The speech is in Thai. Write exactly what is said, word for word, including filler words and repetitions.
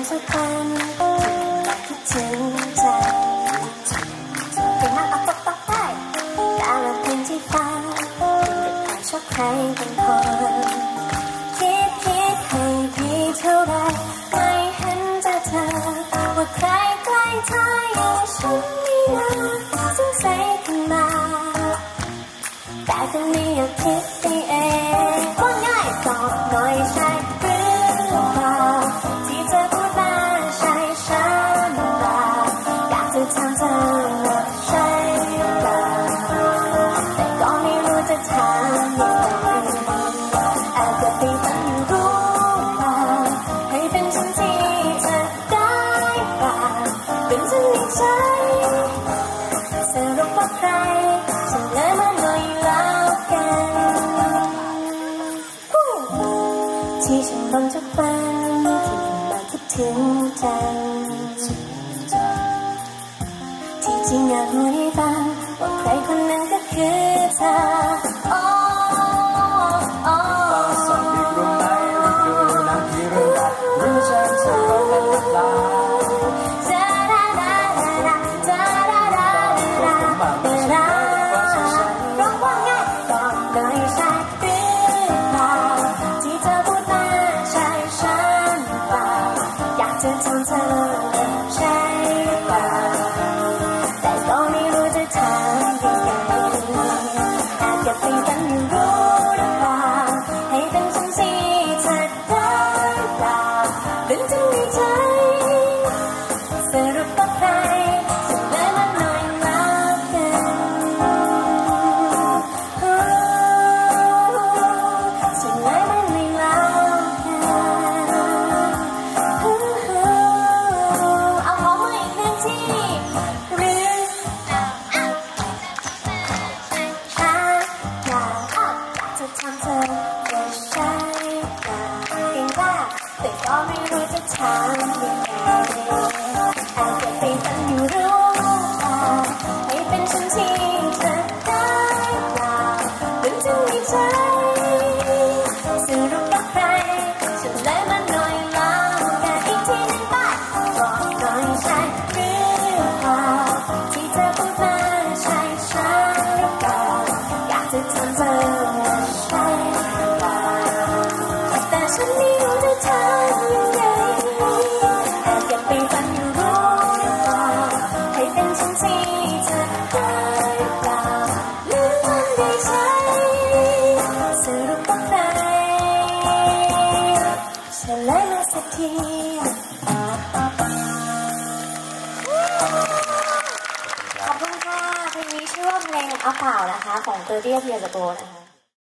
สักวันที่คิดถึงใจเป็นมากเอาตกตกได้กาลเพลงที่ฟังเป็นเด็กใครชอบใครเป็นคนคิดคิดให้ดีเท่าไรไม่เห็นจะเธอว่าใครใกล้เธออย่างฉันนี่นะสงสัยขึ้นมาแต่ตรงนี้อยากคิดไปเองว่าง่ายตอบหน่อยใช่หรือเปล่าที่เธอพูดมาใช่ฉันเปล่าอยากจะถามเธอว่าใช่เปล่าแต่ก็ไม่รู้จะถามยังไงแอบเก็บไปฝันอยู่รู้เปล่าให้เป็นฉันที่เธอได้เปล่าเป็นฉันในใจสรุปว่าใครฉันเลยมาหน่อยแล้วกันที่ฉันบังทุกวันที่มาคิดถึงจังที่จริงอยากรู้ให้ฟังว่าใครคนนั้นก็คือเธอโอ้โอ้สอนที่รู้ไหมว่าอยู่นานที่รู้ได้รู้จักเธอเป็นหรือเปล่าจะได้ได้ได้จะได้ได้ได้ได้ได้ร้องว่าไงตอบหน่อยใช่หรือเปล่าที่เธอพูดมาใช่ฉันเปล่าอยากจะถามเธอใช่เปล่าแต่ก็ไม่รู้จะถามยังไงแอบเก็บไปฝันอยู่รู้หรือเปล่าให้เป็นฉันที่เธอได้เปล่าเป็นจริงในใจสรุปว่าใครฉันเลยมาหน่อยแล้วกันฉันเลยมาหน่อยแล้วกันเอาขอมืออีกหนึ่งทีหรือช้าอยากจะถามเธอว่าใช่เปล่าเก่งมากแต่ก็ไม่รู้จะถามยังไงแอบเก็บไปฝันอยู่รู้เปล่าให้เป็นฉันที่เธอได้เปล่าเป็นจริงในใจสรุปว่าใครฉันเลยมาหน่อยแล้วกันอีกทีหนึ่งไปบอกหน่อยใช่หรือเปล่าที่เธอพูดมาใช่ฉันหรือเปล่าอยากจะถามเธอว่าใช่เปล่าแต่ฉันไม่รู้จะถามยังไงแอบเก็บไปฝันอยู่รู้หรือเปล่าให้เป็นฉันที่เธอได้เปล่าหรือมันได้ใช่สรุปว่าใครเฉลยมาสักทีขอบคุณค่ะเพลงนี้ชื่อว่าเพลงเอาเปล่านะคะของเตอร์เดียเพียร์สโกนะคะ